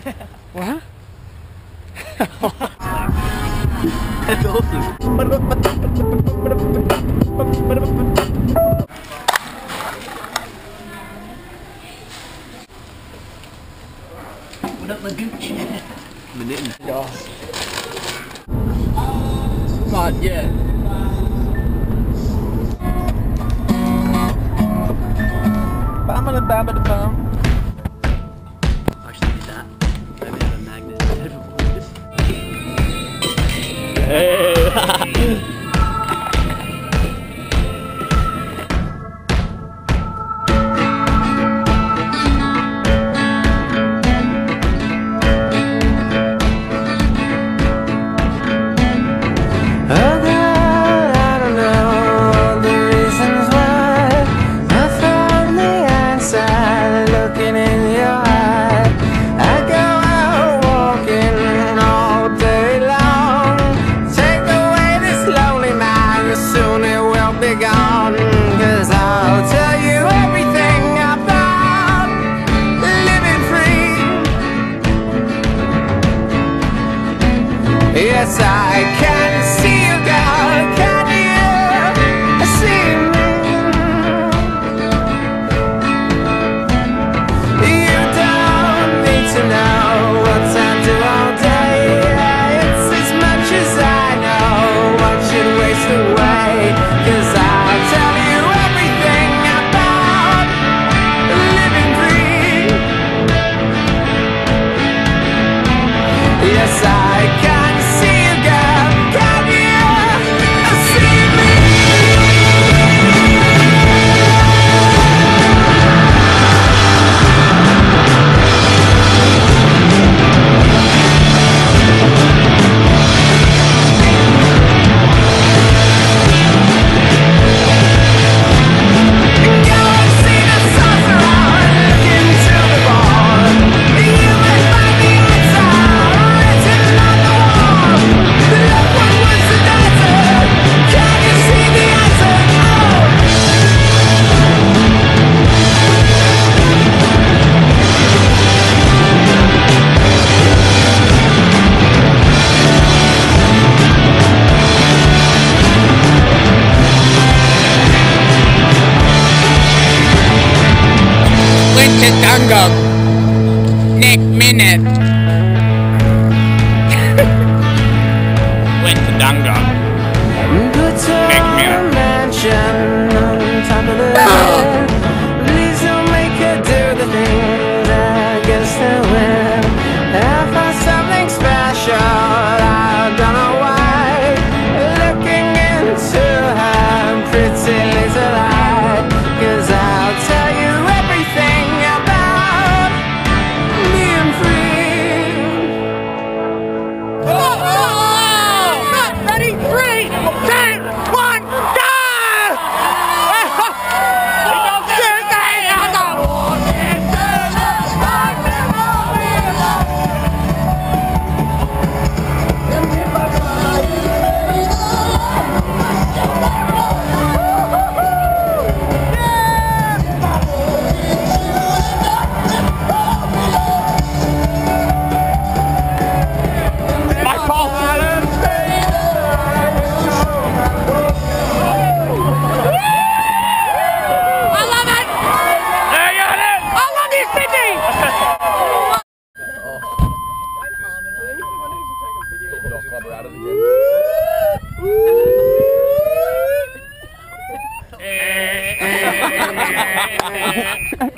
What? That's awesome. What up, my gooch? My knitting. Yeah. Not yet. Bam-a-da-bam-a-da-bam. I should do that. Maybe have a magnet instead of Hey. Yes, I can see you, girl. Can you see me? You don't need to know what I do all day. It's as much as I know. What should waste away? 'Cause I'll tell you everything about living free. Yes, I can. Dungog. Nick Minute. Went to Dungog. Nick Minute. Please don't make her do the things I guess they will. If I something special, I don't know why. Looking into her pretty little eye, 'cause I'll tell you everything about being free. Not ready, 3, 2, 1, go! Hey.